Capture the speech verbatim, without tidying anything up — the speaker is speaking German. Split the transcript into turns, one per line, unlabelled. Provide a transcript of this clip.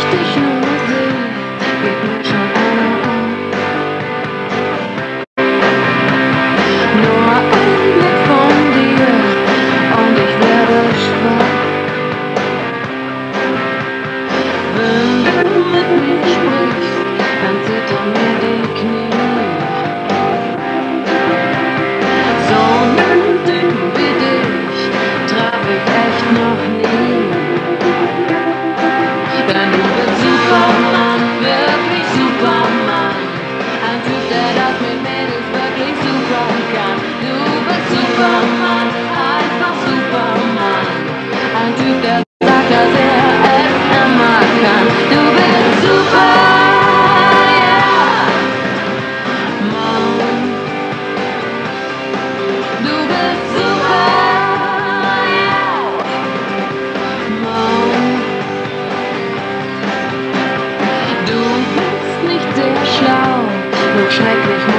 dich nur sehe, geht mir schon einer an. Nur ein Blick von dir und ich werde schwach. Wenn du mit mir sprichst, dann zittern mir die Knie. So einen Typen wie dich traf ich echt noch nie. Denn du bist Superman, wirklich Superman. Ein Typ, der das mit Mädels wirklich super kann. Du bist Superman, einfach Superman. Ein Typ, der sagt, dass er es immer kann. Du bist super, yeah. Mann. Du bist super, yeah. Mann. Du bist nicht sehr schlau, nur schrecklich